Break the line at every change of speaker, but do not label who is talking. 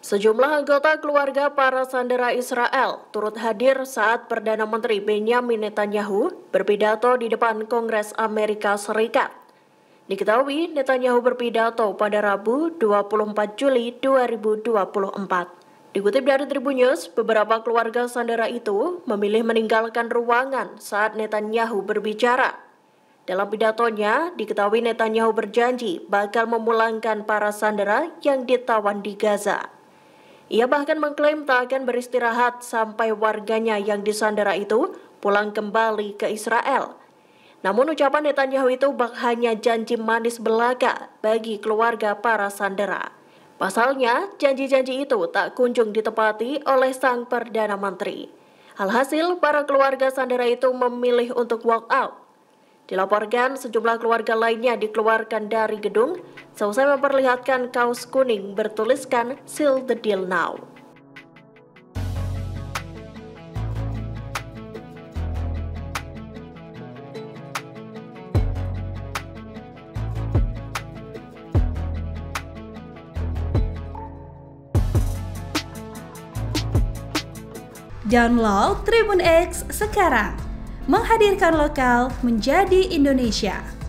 Sejumlah anggota keluarga para sandera Israel turut hadir saat Perdana Menteri Benjamin Netanyahu berpidato di depan Kongres Amerika Serikat. Diketahui Netanyahu berpidato pada Rabu 24 Juli 2024. Dikutip dari Tribun News, beberapa keluarga sandera itu memilih meninggalkan ruangan saat Netanyahu berbicara. Dalam pidatonya, diketahui Netanyahu berjanji bakal memulangkan para sandera yang ditawan di Gaza. Ia bahkan mengklaim tak akan beristirahat sampai warganya yang disandera itu pulang kembali ke Israel. Namun ucapan Netanyahu itu hanya janji manis belaka bagi keluarga para sandera. Pasalnya, janji-janji itu tak kunjung ditepati oleh sang Perdana Menteri. Alhasil, para keluarga sandera itu memilih untuk walk out. Dilaporkan sejumlah keluarga lainnya dikeluarkan dari gedung seusai memperlihatkan kaos kuning bertuliskan "Seal the deal now".
Download Tribun X sekarang, menghadirkan lokal menjadi Indonesia.